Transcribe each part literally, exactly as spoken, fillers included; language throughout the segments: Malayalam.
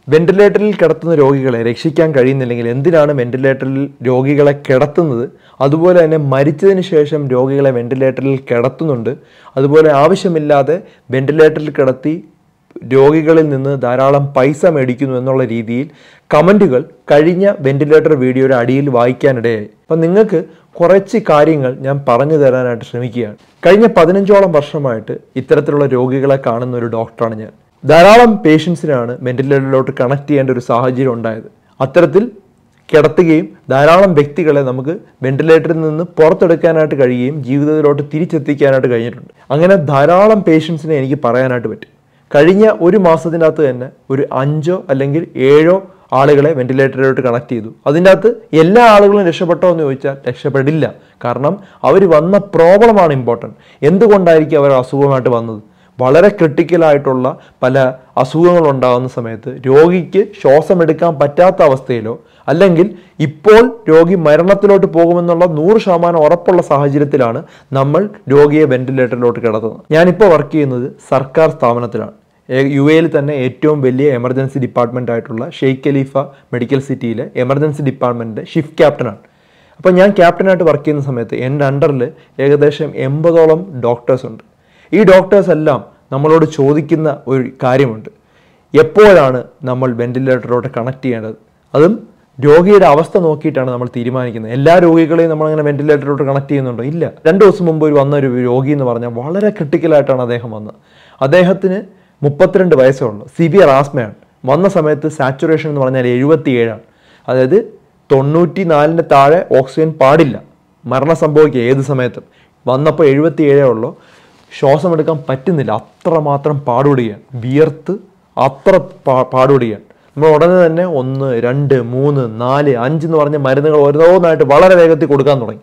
വെന്റിലേറ്ററിൽ കിടത്തുന്ന രോഗികളെ രക്ഷിക്കാൻ കഴിയുന്നില്ലെങ്കിൽ എന്തിനാണ് വെന്റിലേറ്ററിൽ രോഗികളെ കിടത്തുന്നത്? അതുപോലെ തന്നെ മരിച്ചതിന് ശേഷം രോഗികളെ വെന്റിലേറ്ററിൽ കിടത്തുന്നുണ്ട്. അതുപോലെ ആവശ്യമില്ലാതെ വെന്റിലേറ്ററിൽ കിടത്തി രോഗികളിൽ നിന്ന് ധാരാളം പൈസ മേടിക്കുന്നു എന്നുള്ള രീതിയിൽ കമൻറ്റുകൾ കഴിഞ്ഞ വെന്റിലേറ്റർ വീഡിയോയുടെ അടിയിൽ വായിക്കാനിടയായി. അപ്പം നിങ്ങൾക്ക് കുറച്ച് കാര്യങ്ങൾ ഞാൻ പറഞ്ഞു തരാനായിട്ട് ശ്രമിക്കുകയാണ്. കഴിഞ്ഞ പതിനഞ്ചോളം വർഷമായിട്ട് ഇത്തരത്തിലുള്ള രോഗികളെ കാണുന്ന ഒരു ഡോക്ടറാണ് ഞാൻ. ധാരാളം പേഷ്യൻസിനാണ് വെന്റിലേറ്ററിലോട്ട് കണക്ട് ചെയ്യേണ്ട ഒരു സാഹചര്യം ഉണ്ടായത്. അത്തരത്തിൽ കിടത്തുകയും ധാരാളം വ്യക്തികളെ നമുക്ക് വെന്റിലേറ്ററിൽ നിന്ന് പുറത്തെടുക്കാനായിട്ട് കഴിയുകയും ജീവിതത്തിലോട്ട് തിരിച്ചെത്തിക്കാനായിട്ട് കഴിഞ്ഞിട്ടുണ്ട്. അങ്ങനെ ധാരാളം പേഷ്യൻസിനെ എനിക്ക് പറയാനായിട്ട് പറ്റും. കഴിഞ്ഞ ഒരു മാസത്തിനകത്ത് തന്നെ ഒരു അഞ്ചോ അല്ലെങ്കിൽ ഏഴോ ആളുകളെ വെന്റിലേറ്ററിലോട്ട് കണക്ട് ചെയ്തു. അതിൻ്റെ അകത്ത് എല്ലാ ആളുകളും രക്ഷപ്പെട്ടോ എന്ന് ചോദിച്ചാൽ രക്ഷപ്പെടില്ല. കാരണം അവർ വന്ന പ്രോബ്ലമാണ് ഇമ്പോർട്ടൻറ്റ്. എന്തുകൊണ്ടായിരിക്കും അവർ അസുഖമായിട്ട് വന്നത്? വളരെ ക്രിട്ടിക്കലായിട്ടുള്ള പല അസുഖങ്ങൾ ഉണ്ടാകുന്ന സമയത്ത് രോഗിക്ക് ശ്വാസം എടുക്കാൻ പറ്റാത്ത അവസ്ഥയിലോ അല്ലെങ്കിൽ ഇപ്പോൾ രോഗി മരണത്തിലോട്ട് പോകുമെന്നുള്ള നൂറ് ശതമാനം ഉറപ്പുള്ള സാഹചര്യത്തിലാണ് നമ്മൾ രോഗിയെ വെന്റിലേറ്ററിലോട്ട് കിടത്തുന്നത്. ഞാനിപ്പോൾ വർക്ക് ചെയ്യുന്നത് സർക്കാർ സ്ഥാപനത്തിലാണ്. യു എയിൽ തന്നെ ഏറ്റവും വലിയ എമർജൻസി ഡിപ്പാർട്ട്മെൻ്റ് ആയിട്ടുള്ള ഷെയ്ഖ് ഖലീഫ മെഡിക്കൽ സിറ്റിയിലെ എമർജൻസി ഡിപ്പാർട്ട്മെൻറ്റിൻ്റെ ഷിഫ്റ്റ് ക്യാപ്റ്റനാണ്. അപ്പോൾ ഞാൻ ക്യാപ്റ്റനായിട്ട് വർക്ക് ചെയ്യുന്ന സമയത്ത് എൻ്റെ അണ്ടറിൽ ഏകദേശം എൺപതോളം ഡോക്ടേഴ്സ് ഉണ്ട്. ഈ ഡോക്ടേഴ്സ് എല്ലാം നമ്മളോട് ചോദിക്കുന്ന ഒരു കാര്യമുണ്ട്: എപ്പോഴാണ് നമ്മൾ വെന്റിലേറ്ററിലോട്ട് കണക്ട് ചെയ്യേണ്ടത്? അതും രോഗിയുടെ അവസ്ഥ നോക്കിയിട്ടാണ് നമ്മൾ തീരുമാനിക്കുന്നത്. എല്ലാ രോഗികളെയും നമ്മളങ്ങനെ വെന്റിലേറ്ററിലോട്ട് കണക്ട് ചെയ്യുന്നുണ്ടോ? ഇല്ല. രണ്ട് ദിവസം മുമ്പ് ഒരു വന്ന ഒരു രോഗി എന്ന് പറഞ്ഞാൽ വളരെ ക്രിട്ടിക്കലായിട്ടാണ് അദ്ദേഹം വന്നത്. അദ്ദേഹത്തിന് മുപ്പത്തിരണ്ട് വയസ്സേ ഉള്ളൂ. സിവിയർ ആസ്മയാണ്. വന്ന സമയത്ത് സാച്ചുറേഷൻ എന്ന് പറഞ്ഞാൽ എഴുപത്തി ഏഴാണ്. അതായത് തൊണ്ണൂറ്റി നാലിൻ്റെ താഴെ ഓക്സിജൻ പാടില്ല. മരണം സംഭവിക്കുക ഏത് സമയത്തും. വന്നപ്പോൾ എഴുപത്തി ഏഴേ ഉള്ളൂ. ശ്വാസം എടുക്കാൻ പറ്റുന്നില്ല. അത്രമാത്രം പാടുപെടുകയാണ്. വിയർത്ത് അത്ര പാ പാടുപെടുകയാണ്. നമ്മൾ ഉടനെ തന്നെ ഒന്ന് രണ്ട് മൂന്ന് നാല് അഞ്ച് എന്ന് പറഞ്ഞ മരുന്നുകൾ ഓരോന്നായിട്ട് വളരെ വേഗത്തിൽ കൊടുക്കാൻ തുടങ്ങി.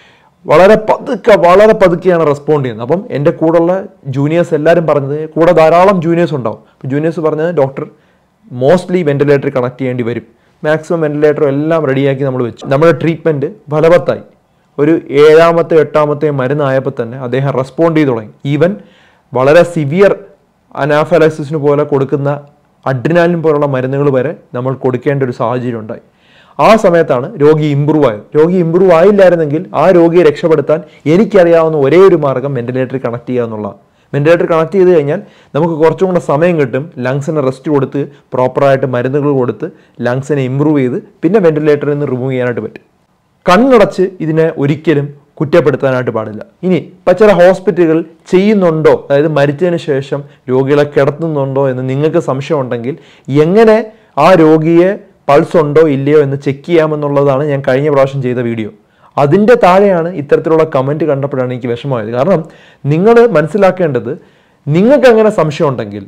വളരെ പതുക്കെ വളരെ പതുക്കെയാണ് റെസ്പോണ്ട് ചെയ്യുന്നത്. അപ്പം എൻ്റെ കൂടെയുള്ള ജൂനിയേഴ്സ് എല്ലാവരും പറഞ്ഞത്, കൂടെ ധാരാളം ജൂനിയേഴ്സ് ഉണ്ടാവും. അപ്പോൾ ജൂനിയേഴ്സ് പറഞ്ഞത്, ഡോക്ടർ മോസ്റ്റ്ലി വെന്റിലേറ്റർ കണക്ട് ചെയ്യേണ്ടി വരും. മാക്സിമം വെന്റിലേറ്റർ എല്ലാം റെഡിയാക്കി നമ്മൾ വെച്ചു. നമ്മുടെ ട്രീറ്റ്മെൻറ്റ് ഫലവത്തായി. ഒരു ഏഴാമത്തെ എട്ടാമത്തെ മരുന്നായപ്പോൾ തന്നെ അദ്ദേഹം റെസ്പോണ്ട് ചെയ്ത് തുടങ്ങി. ഈവൻ വളരെ സിവിയർ അനാഫലൈസിസിന് പോലെ കൊടുക്കുന്ന അഡ്രിനാലിൻ പോലുള്ള മരുന്നുകൾ വരെ നമ്മൾ കൊടുക്കേണ്ട ഒരു സാഹചര്യം ഉണ്ടായി. ആ സമയത്താണ് രോഗി ഇമ്പ്രൂവ് ആയത്. രോഗി ഇമ്പ്രൂവ് ആയില്ലായിരുന്നെങ്കിൽ ആ രോഗിയെ രക്ഷപ്പെടുത്താൻ എനിക്കറിയാവുന്ന ഒരേ ഒരു മാർഗ്ഗം വെന്റിലേറ്റർ കണക്ട് ചെയ്യുക എന്നുള്ളതാണ്. വെന്റിലേറ്റർ കണക്ട് ചെയ്ത് കഴിഞ്ഞാൽ നമുക്ക് കുറച്ചും കൂടെ സമയം കിട്ടും. ലങ്സിന് റെസ്റ്റ് കൊടുത്ത് പ്രോപ്പറായിട്ട് മരുന്നുകൾ കൊടുത്ത് ലങ്സിനെ ഇമ്പ്രൂവ് ചെയ്ത് പിന്നെ വെന്റിലേറ്ററിൽ നിന്ന് റിമൂവ് ചെയ്യാനായിട്ട് പറ്റും. കണ്ണടച്ച് ഇതിനെ ഒരിക്കലും കുറ്റപ്പെടുത്താനായിട്ട് പാടില്ല. ഇനി ഇപ്പം ചില ഹോസ്പിറ്റലുകൾ ചെയ്യുന്നുണ്ടോ, അതായത് മരിച്ചതിന് ശേഷം രോഗികളെ കിടത്തുന്നുണ്ടോ എന്ന് നിങ്ങൾക്ക് സംശയം ഉണ്ടെങ്കിൽ എങ്ങനെ ആ രോഗിയെ പൾസ് ഉണ്ടോ ഇല്ലയോ എന്ന് ചെക്ക് ചെയ്യാമെന്നുള്ളതാണ് ഞാൻ കഴിഞ്ഞ പ്രാവശ്യം ചെയ്ത വീഡിയോ. അതിൻ്റെ താഴെയാണ് ഇത്തരത്തിലുള്ള കമൻറ്റ് കണ്ടപ്പോഴാണ് എനിക്ക് വിഷമമായത്. കാരണം നിങ്ങൾ മനസ്സിലാക്കേണ്ടത്, നിങ്ങൾക്ക് അങ്ങനെ സംശയം ഉണ്ടെങ്കിൽ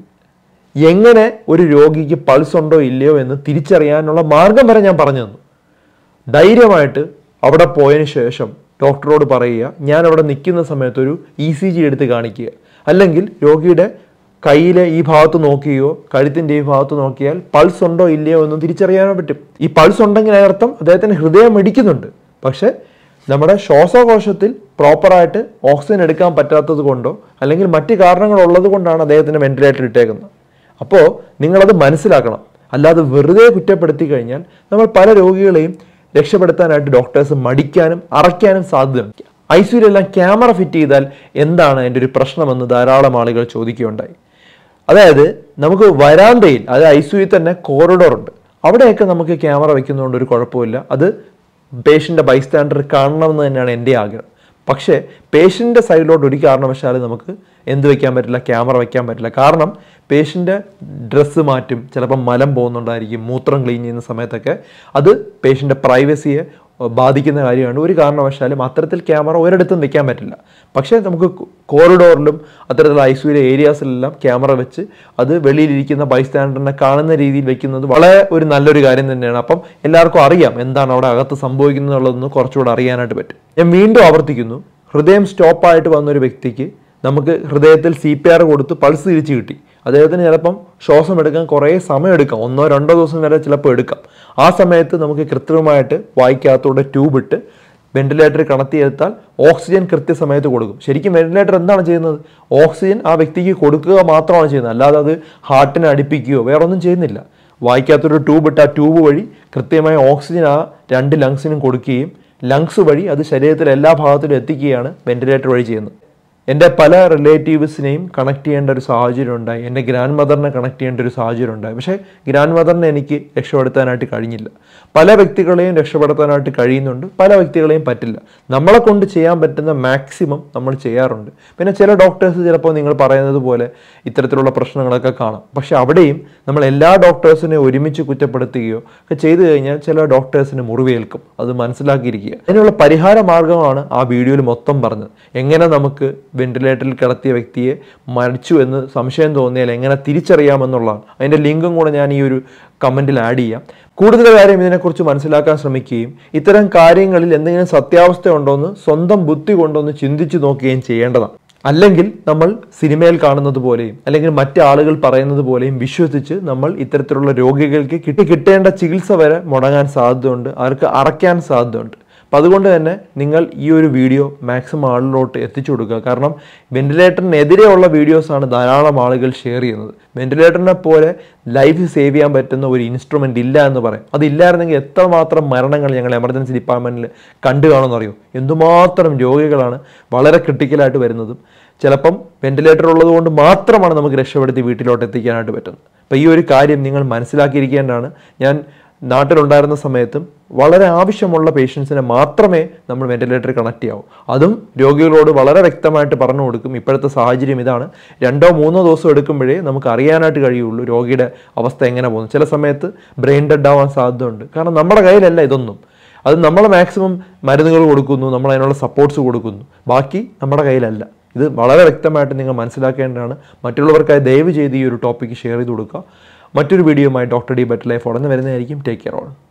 എങ്ങനെ ഒരു രോഗിക്ക് പൾസ് ഉണ്ടോ ഇല്ലയോ എന്ന് തിരിച്ചറിയാനുള്ള മാർഗം വരെ ഞാൻ പറഞ്ഞു തന്നു. ധൈര്യമായിട്ട് അവിടെ പോയതിന് ശേഷം ഡോക്ടറോട് പറയുക, ഞാൻ അവിടെ നിൽക്കുന്ന സമയത്ത് ഒരു ഇ സി ജി എടുത്ത് കാണിക്കുക. അല്ലെങ്കിൽ രോഗിയുടെ കയ്യിലെ ഈ ഭാഗത്ത് നോക്കുകയോ കഴുത്തിൻ്റെ ഈ ഭാഗത്ത് നോക്കിയാൽ പൾസ് ഉണ്ടോ ഇല്ലയോ എന്ന് തിരിച്ചറിയാനോ പറ്റും. ഈ പൾസ് ഉണ്ടെങ്കിൽ അതിനർത്ഥം അദ്ദേഹത്തിന് ഹൃദയം ഇടിക്കുന്നുണ്ട്. പക്ഷേ നമ്മുടെ ശ്വാസകോശത്തിൽ പ്രോപ്പറായിട്ട് ഓക്സിജൻ എടുക്കാൻ പറ്റാത്തത് കൊണ്ടോ അല്ലെങ്കിൽ മറ്റ് കാരണങ്ങളുള്ളത് കൊണ്ടാണ് അദ്ദേഹത്തിന് വെന്റിലേറ്റർ ഇട്ടേക്കുന്നത്. അപ്പോൾ നിങ്ങളത് മനസ്സിലാക്കണം. അല്ലാതെ വെറുതെ കുറ്റപ്പെടുത്തി കഴിഞ്ഞാൽ നമ്മൾ പല രോഗികളെയും രക്ഷപ്പെടുത്താനായിട്ട് ഡോക്ടേഴ്സ് മടിക്കാനും അറയ്ക്കാനും സാധ്യതയുണ്ട്. ഐ സിയുലെല്ലാം ക്യാമറ ഫിറ്റ് ചെയ്താൽ എന്താണ് അതിൻ്റെ ഒരു പ്രശ്നമെന്ന് ധാരാളം ആളുകൾ ചോദിക്കുകയുണ്ടായി. അതായത് നമുക്ക് വരാന്തയിൽ, അതായത് ഐ സിയുയിൽ തന്നെ കോറിഡോർ ഉണ്ട്, അവിടെയൊക്കെ നമുക്ക് ക്യാമറ വയ്ക്കുന്നതുകൊണ്ട് ഒരു കുഴപ്പമില്ല. അത് പേഷ്യൻ്റെ ബൈസ്റ്റാൻഡർ കാണണമെന്ന് തന്നെയാണ് എൻ്റെ ആഗ്രഹം. പക്ഷേ പേഷ്യൻ്റെ സൈഡിലോട്ട് ഒരു കാരണവശാലും നമുക്ക് എന്ത് വയ്ക്കാൻ പറ്റില്ല, ക്യാമറ വയ്ക്കാൻ പറ്റില്ല. കാരണം പേഷ്യൻ്റെ ഡ്രസ്സ് മാറ്റും, ചിലപ്പം മലം പോകുന്നുണ്ടായിരിക്കും, മൂത്രം ക്ലീൻ ചെയ്യുന്ന സമയത്തൊക്കെ അത് പേഷ്യൻ്റെ പ്രൈവസിയെ ബാധിക്കുന്ന കാര്യമാണ്. ഒരു കാരണവശാലും അത്തരത്തിൽ ക്യാമറ ഒരിടത്തും വെക്കാൻ പറ്റില്ല. പക്ഷേ നമുക്ക് കോറിഡോറിലും അത്തരത്തിലുള്ള ഐ സിയുടെ ഏരിയാസിലെല്ലാം ക്യാമറ വെച്ച് അത് വെളിയിലിരിക്കുന്ന ബൈസ്റ്റാൻഡറിനെ കാണുന്ന രീതിയിൽ വെക്കുന്നത് വളരെ ഒരു നല്ലൊരു കാര്യം തന്നെയാണ്. അപ്പം എല്ലാവർക്കും അറിയാം എന്താണ് അവിടെ അകത്ത് സംഭവിക്കുന്നത് എന്നുള്ളതെന്ന് കുറച്ചുകൂടെ അറിയാനായിട്ട് പറ്റും. ഞാൻ വീണ്ടും ആവർത്തിക്കുന്നു, ഹൃദയം സ്റ്റോപ്പായിട്ട് വന്നൊരു വ്യക്തിക്ക് നമുക്ക് ഹൃദയത്തിൽ സി പി ആർ കൊടുത്ത് പൾസ് തിരിച്ച് കിട്ടി. അദ്ദേഹത്തിന് ചിലപ്പം ശ്വാസം എടുക്കാൻ കുറേ സമയം എടുക്കാം, ഒന്നോ രണ്ടോ ദിവസം വരെ ചിലപ്പോൾ എടുക്കാം. ആ സമയത്ത് നമുക്ക് കൃത്രിമമായിട്ട് വായിക്കകത്തൂടെ ട്യൂബ് ഇട്ട് വെന്റിലേറ്റർ കണക്ട് ചെയ്താൽ ഓക്സിജൻ കൃത്യസമയത്ത് കൊടുക്കും. ശരിക്കും വെന്റിലേറ്റർ എന്താണ് ചെയ്യുന്നത്? ഓക്സിജൻ ആ വ്യക്തിക്ക് കൊടുക്കുക മാത്രമാണ് ചെയ്യുന്നത്, അല്ലാതെ അത് ഹാർട്ടിനെ അടുപ്പിക്കുകയോ വേറെ ഒന്നും ചെയ്യുന്നില്ല. വായിക്കാത്തൊരു ട്യൂബ് ഇട്ട് ആ ട്യൂബ് വഴി കൃത്യമായ ഓക്സിജൻ ആ രണ്ട് ലങ്സിനും കൊടുക്കുകയും ലങ്സ് വഴി അത് ശരീരത്തിലെ എല്ലാ ഭാഗത്തിലും എത്തിക്കുകയാണ് വെന്റിലേറ്റർ വഴി ചെയ്യുന്നത്. എൻ്റെ പല റിലേറ്റീവ്സിനെയും കണക്ട് ചെയ്യേണ്ട ഒരു സാഹചര്യം ഉണ്ടായി. എൻ്റെ ഗ്രാൻഡ് മദറിനെ കണക്ട് ചെയ്യേണ്ട ഒരു സാഹചര്യം ഉണ്ടായി. പക്ഷേ ഗ്രാൻഡ് മദറിനെ എനിക്ക് രക്ഷപ്പെടുത്താനായിട്ട് കഴിഞ്ഞില്ല. പല വ്യക്തികളെയും രക്ഷപ്പെടുത്താനായിട്ട് കഴിയുന്നുണ്ട്, പല വ്യക്തികളെയും പറ്റില്ല. നമ്മളെ കൊണ്ട് ചെയ്യാൻ പറ്റുന്ന മാക്സിമം നമ്മൾ ചെയ്യാറുണ്ട്. പിന്നെ ചില ഡോക്ടേഴ്സ് ചിലപ്പോൾ നിങ്ങൾ പറയുന്നത് പോലെ ഇത്തരത്തിലുള്ള പ്രശ്നങ്ങളൊക്കെ കാണാം. പക്ഷെ അവിടെയും നമ്മൾ എല്ലാ ഡോക്ടേഴ്സിനെ ഒരുമിച്ച് കുറ്റപ്പെടുത്തുകയോ ഒക്കെ ചെയ്തു കഴിഞ്ഞാൽ ചില ഡോക്ടേഴ്സിന് മുറിവേൽക്കും. അത് മനസ്സിലാക്കിയിരിക്കുക. അതിനുള്ള പരിഹാര മാർഗമാണ് ആ വീഡിയോയിൽ മൊത്തം പറഞ്ഞത്. എങ്ങനെ നമുക്ക് വെന്റിലേറ്ററിൽ കിടത്തിയ വ്യക്തിയെ മരിച്ചു എന്ന് സംശയം തോന്നിയാൽ എങ്ങനെ തിരിച്ചറിയാമെന്നുള്ളതാണ്. അതിൻ്റെ ലിങ്കും കൂടെ ഞാൻ ഈ ഒരു കമൻറ്റിൽ ആഡ് ചെയ്യാം. കൂടുതൽ കാര്യം ഇതിനെക്കുറിച്ച് മനസ്സിലാക്കാൻ ശ്രമിക്കുകയും ഇത്തരം കാര്യങ്ങളിൽ എന്തെങ്കിലും സത്യാവസ്ഥ ഉണ്ടോയെന്ന് സ്വന്തം ബുദ്ധി കൊണ്ടൊന്ന് ചിന്തിച്ചു നോക്കുകയും ചെയ്യേണ്ടതാണ്. അല്ലെങ്കിൽ നമ്മൾ സിനിമയിൽ കാണുന്നത് പോലെയും അല്ലെങ്കിൽ മറ്റ് ആളുകൾ പറയുന്നത് പോലെയും വിശ്വസിച്ച് നമ്മൾ ഇത്തരത്തിലുള്ള രോഗികൾക്ക് കിട്ടി കിട്ടേണ്ട ചികിത്സ വരെ മുടങ്ങാൻ സാധ്യതയുണ്ട്, അവർക്ക് അറയ്ക്കാൻ സാധ്യതയുണ്ട്. അപ്പം അതുകൊണ്ട് തന്നെ നിങ്ങൾ ഈ ഒരു വീഡിയോ മാക്സിമം ആളിലോട്ട് എത്തിച്ചു കൊടുക്കുക. കാരണം വെന്റിലേറ്ററിനെതിരെയുള്ള വീഡിയോസാണ് ധാരാളം ആളുകൾ ഷെയർ ചെയ്യുന്നത്. വെന്റിലേറ്ററിനെ പോലെ ലൈഫ് സേവ് ചെയ്യാൻ പറ്റുന്ന ഒരു ഇൻസ്ട്രുമെൻ്റ് ഇല്ല എന്ന് പറയും. അതില്ലായിരുന്നെങ്കിൽ എത്രമാത്രം മരണങ്ങൾ ഞങ്ങൾ എമർജൻസി ഡിപ്പാർട്ട്മെൻറ്റിൽ കണ്ടു കാണുമെന്ന് അറിയോ? എന്തുമാത്രം രോഗികളാണ് വളരെ ക്രിട്ടിക്കലായിട്ട് വരുന്നതും. ചിലപ്പം വെന്റിലേറ്റർ ഉള്ളത് കൊണ്ട് മാത്രമാണ് നമുക്ക് രക്ഷപ്പെടുത്തി വീട്ടിലോട്ട് എത്തിക്കാനായിട്ട് പറ്റുന്നത്. അപ്പോൾ ഈ ഒരു കാര്യം നിങ്ങൾ മനസ്സിലാക്കിയിരിക്കേണ്ടതാണ്. ഞാൻ നാട്ടിലുണ്ടായിരുന്ന സമയത്തും വളരെ ആവശ്യമുള്ള പേഷ്യൻസിനെ മാത്രമേ നമ്മൾ വെന്റിലേറ്ററിൽ കണക്ട് ചെയ്യാവൂ. അതും രോഗികളോട് വളരെ വ്യക്തമായിട്ട് പറഞ്ഞു കൊടുക്കും. ഇപ്പോഴത്തെ സാഹചര്യം ഇതാണ്, രണ്ടോ മൂന്നോ ദിവസം എടുക്കുമ്പോഴേ നമുക്ക് അറിയാനായിട്ട് കഴിയുള്ളൂ രോഗിയുടെ അവസ്ഥ എങ്ങനെ പോകുന്നു. ചില സമയത്ത് ബ്രെയിൻ ഡെഡ് ആവാൻ സാധ്യതയുണ്ട്. കാരണം നമ്മുടെ കയ്യിലല്ല ഇതൊന്നും. അത് നമ്മൾ മാക്സിമം മരുന്നുകൾ കൊടുക്കുന്നു, നമ്മൾ അതിനുള്ള സപ്പോർട്ട്സ് കൊടുക്കുന്നു, ബാക്കി നമ്മുടെ കയ്യിലല്ല. ഇത് വളരെ വ്യക്തമായിട്ട് നിങ്ങൾ മനസ്സിലാക്കേണ്ടതാണ്. മറ്റുള്ളവർക്കായി ദയവ് ചെയ്ത് ഈ ഒരു ടോപ്പിക്ക് ഷെയർ ചെയ്ത് കൊടുക്കുക. മറ്റൊരു വീഡിയോയുമായി ഡോക്ടർ ഡി ബെറ്റർ ലൈഫ് ഉടനെ വരുന്നതായിരിക്കും. Take care all.